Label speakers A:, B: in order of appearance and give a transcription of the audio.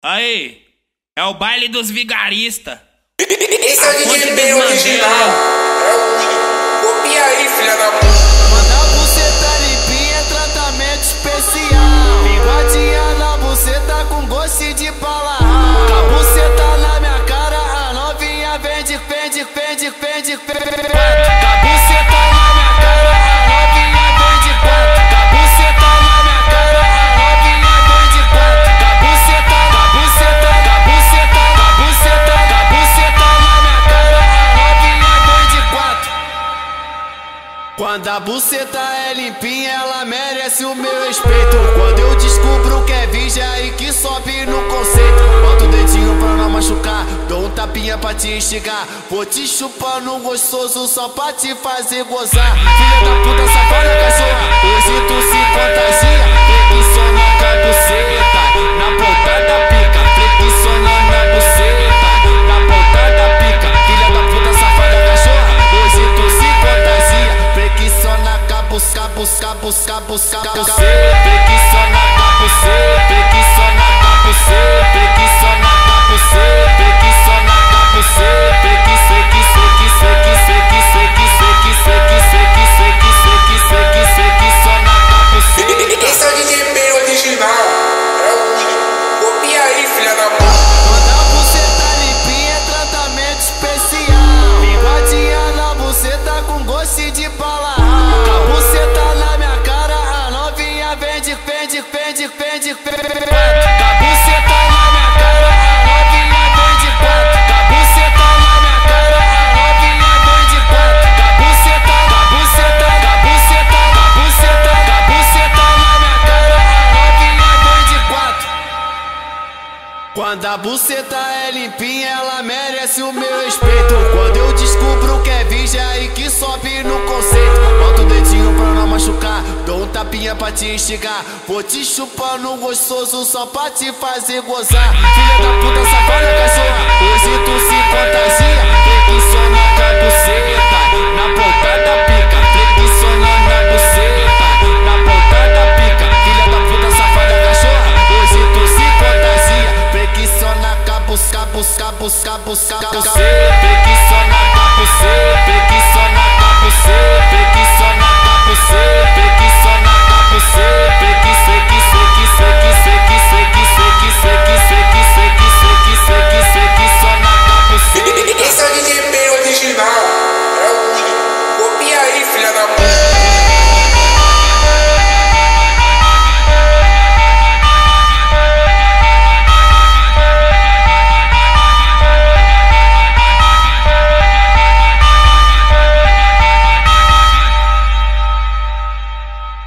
A: Aí, é o baile dos vigaristas.
B: Esse é o DJ bem original. É o único. Copia aí, filha da puta.
C: Manda a buceta limpinha, tratamento especial. Bigodinha na buceta com gosto de bala. A buceta na minha cara, a novinha vende. A buceta na minha cara, a novinha vende. A buceta na minha cara, a novinha vende. A buceta na minha cara, a novinha vende quatro. Quando a buceta é limpinha, ela merece o meu respeito. Quando eu descubro que é virgem, aí que sobe no conceito. Bota o dedinho pra não machucar, dou um tapinha pra te instigar. Vou te chupando gostoso só pra te fazer gozar. Filha da puta, safada, cachorra, hoje tu se contagia. Flexiona com a buceta, na ponta da pica. Flexiona na buceta, na ponta da pica. Filha da puta, safada, cachorra, hoje tu se contagia. Flexiona com a busca. Flexiona com a buceta, flexiona com a buceta, flexiona com a buceta, flexiona com a buceta, flexiona com a buceta,
B: Esse é o DJ bem original. É o único. Copia aí, filha da puta.
C: Manda a buceta limpinha, tratamento especial. Bigodinha na buceta com gosto de bala. A buceta na minha cara, a novinha vende. A buceta na minha cara, a novinha vende. A buceta na minha cara, a novinha vende. A buceta na minha cara, a novinha vende quatro. Quando a buceta é limpinha, ela merece o meu respeito. Quando eu descubro que é virgem, aí que sobe no conceito. Bota o dedinho pra não machucar, dou um tapinha pra te instigar. Vou te chupando gostoso só pra te fazer gozar. Filha da puta, safada, cachorra, hoje tu se contagia. Flexiona com a buceta, na ponta da pica. Flexiona na buceta, na ponta da pica. Filha da puta, safada, cachorra, hoje tu se contagia. Flexiona com a busca.